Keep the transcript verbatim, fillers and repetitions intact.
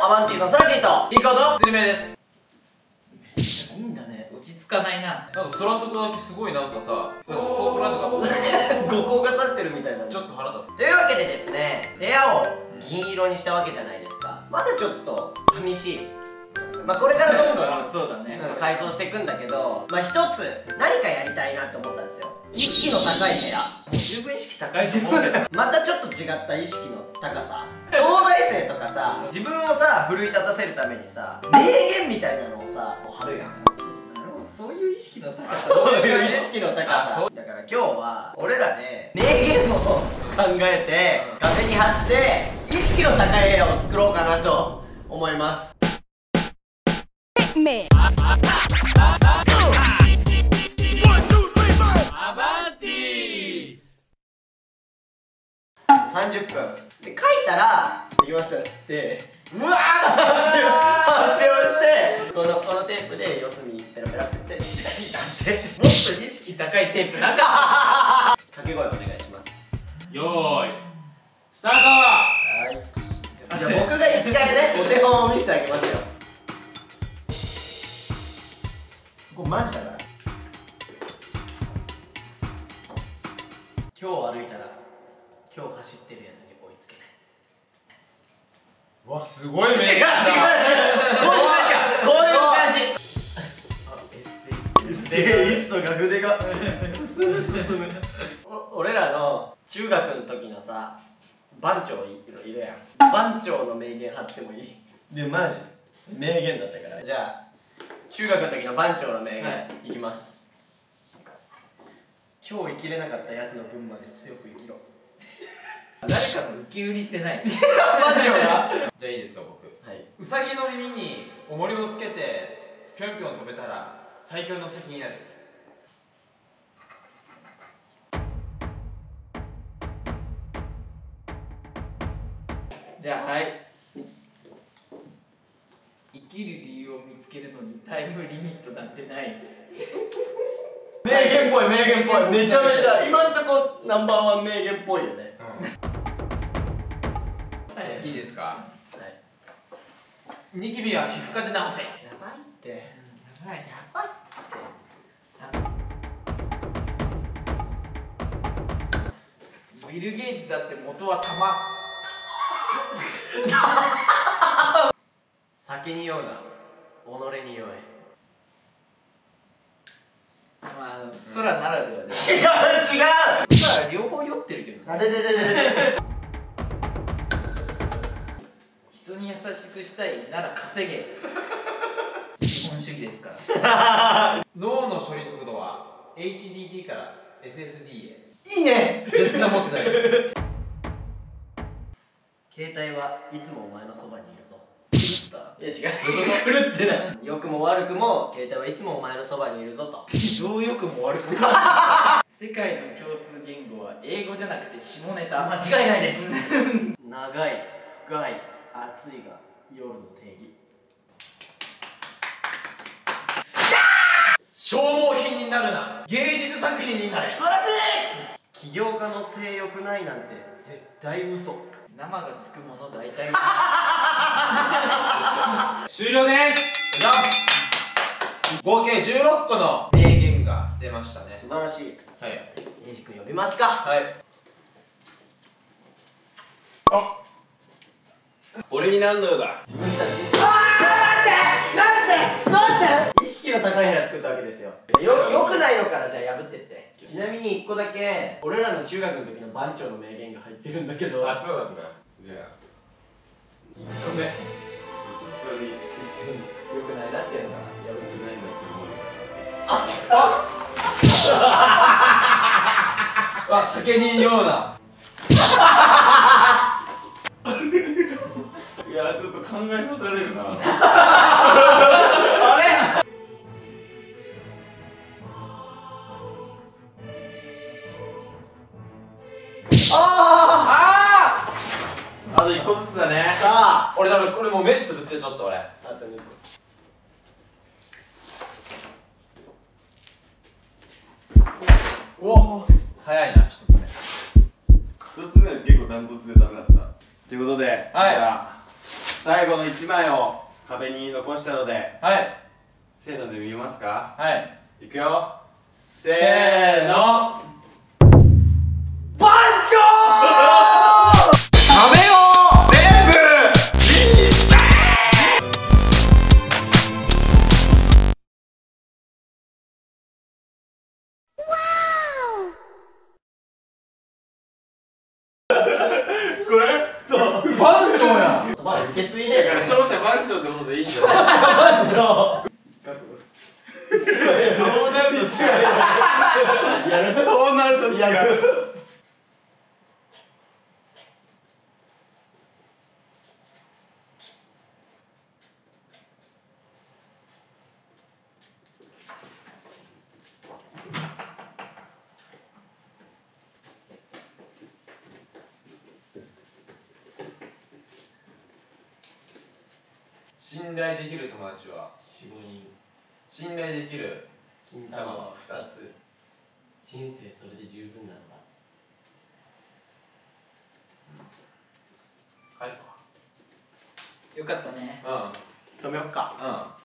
アバンティーのソラチーとリコとつりめです。 いいんだね。 落ち着かないな。 なんか空んとこだけすごいなんかさ、スポークランドが五光が差してるみたいな。 ちょっと腹立つ。 というわけでですね、部屋を銀色にしたわけじゃないですか。まだちょっと寂しい。まあこれからどんどんそうだね、 うん改装していくんだけど、まあ一つ何かやりたいなって思ったんですよ。意識の高い部屋。 もう十分意識高いと思うけどまたちょっと違った意識の高さ。東大生とかさ、自分をさ奮い立たせるためにさ、名言みたいなのをさ貼るやん。 なるほど、そういう意識の高さ。 そういう意識の高さ。だから今日は俺らで名言を考えて壁に貼って意識の高い部屋を作ろうかなと思います。 Me. さんじゅっぷんで書いたらできましたっつってうわー発表してこのこのテープで四隅ペラペラってってもっと意識高いテープなかった掛け声お願いします。 よーいスタート。 はいじゃあ僕が一回ねお手本を見せてあげますよ。これマジだから今日歩いたら今日走ってるやつに追いつけない。 わすごいね。 違う違う違うそういう感じやこういう感じ。エッセイストが筆が進む進むお俺らの中学の時のさ番長いるやん。番長の名言貼ってもいいでマジ名言だったから。じゃあ中学の時の番長の名言、はい、いきます。今日生きれなかったやつの分まで強く生きろ。 誰かの受け売りしてない番長がじゃあいいですか僕。 はい。 うさぎの耳に重りをつけてぴょんぴょん飛べたら最強の先になる。 じゃあはい生きる理由を見つけるのにタイムリミットなんてない。 名言っぽい名言っぽいめちゃめちゃ今んとこナンバーワン名言っぽいよね。 うん、いいですか。 はい。 ニキビは皮膚科で治せ。 やばいって、やばいやばいってビル・ゲイツだって元は玉。 酒に酔うな己に酔え。 まあ空ならではで違う違う空両方酔ってるけどあれれれれれ人に優しくしたいなら稼げ。資本主義ですから脳の処理速度は エイチディーティー から エスエスディー へ。 いいね絶対持ってないよ携帯はいつもお前のそばにいるぞ。 狂ったいや違う狂ってない良くも悪くも携帯はいつもお前のそばにいるぞと。 どうよくも悪くも世界の共通言語は英語じゃなくて下ネタ。 間違いないです長い深い暑いが夜の定義。 消耗品になるな芸術作品になれ。 素晴らしい。起業家の性欲ないなんて絶対嘘。 生がつくもの大体終了です。じゃん合計じゅうろっこの名言が出ましたね。 素晴らしい。 はい。 エイジ君呼びますか。 はい。あ俺に何の用だ。 自分たちあーなんでなんでなんで意識の高い部屋作ったわけですよ。よよくないのからじゃあ破ってって。ちなみにいっこだけ俺らの中学の時の番長の名言が入ってるんだけど。 あそうなんだ。じゃあいっこめ普通によくないなっていうのが破ってないんだああ酒に酔うな。いやちょっと考えさせられるなあれああといっこずつだね。 さあ俺多分これもう目つぶってちょっと俺あとにこおお早いなひとつめ。ひとつめは結構ダントツでダメだったということで、はい、じゃあ最後のいちまいを壁に残したので、 はいせーので見えますか？ はいいくよ、せーの。 番長食べよう全部フィニッシャこれそう番長やん。 まあ受け継いでだから勝者番長ってことでいいんじゃない？ 番長そうなると違うそうなると違う。 信頼できる友達は四五人信頼できる金玉は玉はふたつ。 人生それで十分なのだ。 帰るか。 よかったね。 う止めよっか。 んうん。